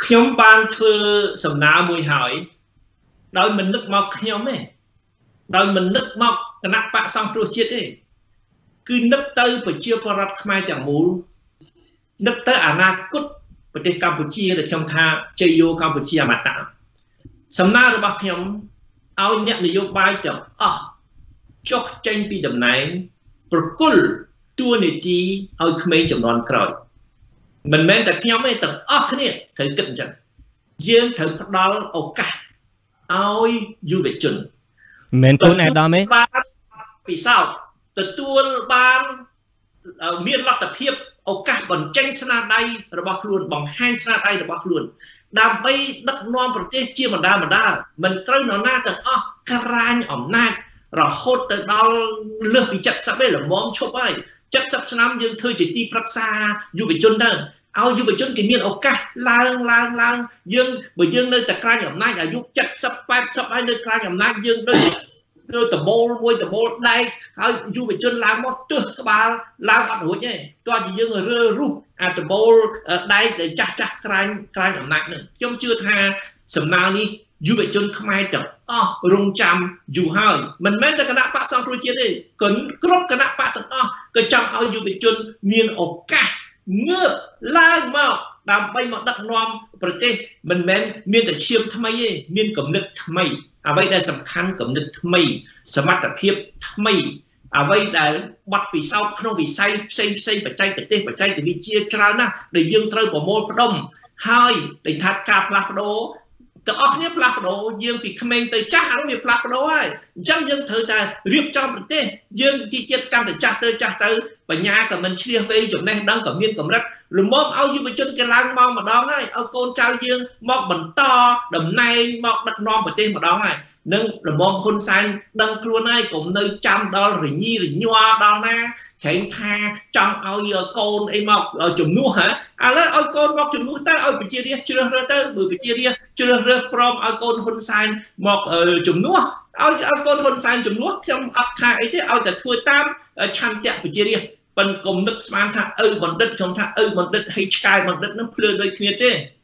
ខ្ញុំបានធ្វើសំណើមួយហើយដោយមិននឹកមកខ្ញុំទេដោយមិននឹកមកគណៈបកសង្គ្រោះជាតិទេគឺនឹកទៅប្រជាពលរដ្ឋខ្មែរទាំងមូលនឹកទៅអនាគតប្រទេសកម្ពុជាដែលខ្ញុំថាជ័យយោកម្ពុជាអមតៈសំណើរបស់ខ្ញុំឲ្យអ្នកនយោបាយទាំងអស់ចុះចេញពីតំណែងប្រគល់តួនាទីឲ្យក្មេងចំនួនក្រោយមិនមែនតែខ្ញុំទេទាំងអស់គ្នាត្រូវគិតអញ្ចឹងយើងត្រូវផ្ដល់ឱកាសឲ្យយុវជនមិនខ្លួនឯកឧត្តមទេបានពិសោធន៍ទទួលបានមានលទ្ធភាពឱកាសបញ្ចេញស្នាដៃរបស់ខ្លួនបង្ហាញស្នាដៃរបស់ខ្លួនដើម្បីដឹកនាំប្រទេសជាបណ្ដាមិនត្រូវនរណាទាំងអស់ក្រាញអំណាចរហូតទៅដល់លើសពី70ទេល្មមឈប់ហើយ70ឆ្នាំយើងធ្វើជាទីប្រឹក្សាយុវជនទៅឲ្យយុវជនគេមានឱកាសឡើងយើងបើយើងនៅតែក្រាញអំណាចអាយុ70 80ហើយនៅក្រាញអំណាចយើងដូចតបូលមួយតបូលដែកហើយយុវជនឡើងមកទើសក្បាលឡើងអត់រួចទេតោះជាយើងរើរុះអាតបូលដែកដែលចាស់ក្រាញអំណាចនឹងខ្ញុំជឿថាសំណើនេះយុវជនខ្មែរទាំងអស់រងចាំយូរហើយមិនមែនតែគណៈបកសង្គ្រោះជាតិទេគ្រប់គណៈបកទាំងអស់ក៏ចង់ឲ្យយុវជនមានឱកាសងើបឡើងមកដើម្បីមកដឹកនាំប្រទេសមិនមែនមានតែឈាមថ្មីទេមានគំនិតថ្មីអ្វីដែលសំខាន់គំនិតថ្មីសមត្ថភាពថ្មីអ្វីដែលបាត់ពិសោធន៍ក្នុងវិស័យផ្សេងបច្ចេកទេសបច្ចេកវិទ្យាច្រើនណាស់ដែលយើងត្រូវប្រមូលផ្ដុំហើយដែលថាការផ្លាស់ប្ដូរទាំងអស់គ្នាផ្លាស់ប្ដូរយើងពីក្មេងទៅចាស់ឥឡូវវាផ្លាស់ប្ដូរហើយអញ្ចឹងយើងត្រូវតែរៀបចំប្រទេសយើងជាជាតិកាន់តែចាស់ទៅបញ្ញាក៏មិនឆ្លៀសវៃចំណេះដឹងក៏មានកម្រិតលំមឲ្យយុវជនគេឡើងមកម្ដងហើយឲ្យកូនចៅយើងមកបន្តតំណែងមកដឹកនាំប្រទេសម្ដងហើយនឹងលំមហ៊ុនសែនដឹងខ្លួនហើយកុំនៅចាំដល់រញីរញ័រដល់ណាក្រែងថាចង់ឲ្យកូនអីមកជំនួសហ៎ឥឡូវឲ្យកូនមកជំនួសទៅឲ្យប្រជារាស្ត្រជ្រើសរើសទៅបើប្រជារាស្ត្រជ្រើសរើសព្រមឲ្យកូនហ៊ុនសែនមកជំនួសឲ្យកូនហ៊ុនសែនជំនួសខ្ញុំអត់ថាអីទេឲ្យតែធ្វើតាមឆន្ទៈប្រជារាស្ត្រប៉ុនកុំនឹកស្មានថាឪបណ្ឌិតខ្ញុំថាឪបណ្ឌិតហើយឆ្កែបណ្ឌិតនឹងភ្លើដូចគ្នាទេ